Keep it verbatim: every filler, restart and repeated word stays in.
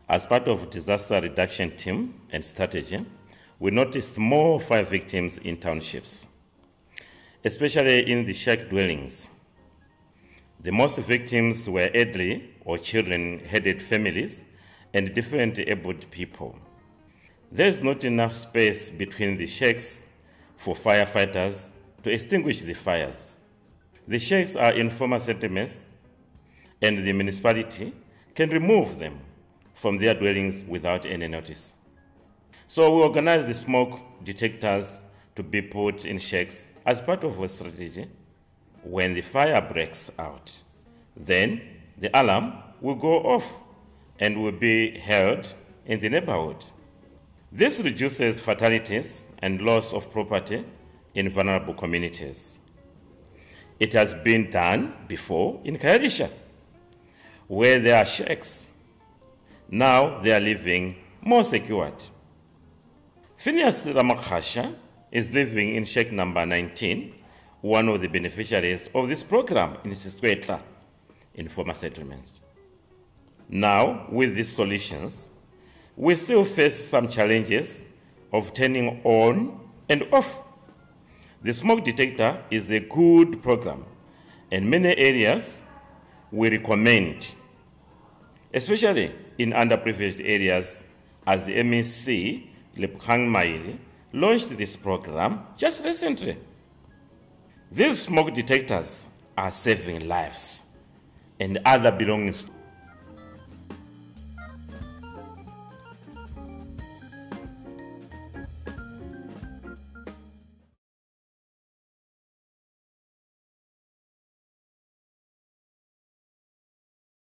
As part of disaster reduction team and strategy, we noticed more fire victims in townships, especially in the shack dwellings. The most victims were elderly or children-headed families and differently abled people. There is not enough space between the shacks for firefighters to extinguish the fires. The shacks are informal settlements, and the municipality can remove them from their dwellings without any notice. So we organized the smoke detectors to be put in shacks as part of a strategy. When the fire breaks out, then the alarm will go off and will be held in the neighborhood. This reduces fatalities and loss of property in vulnerable communities. It has been done before in Kairisha, where there are shacks. Now they are living more secured. Phineas Ramakhasha is living in shack number nineteen, one of the beneficiaries of this program in Siswetla, in former settlements. Now, with these solutions, we still face some challenges of turning on and off. The smoke detector is a good program, and many areas we recommend, especially in underprivileged areas, as the M E C Lebohang Maile launched this program just recently. These smoke detectors are saving lives and other belongings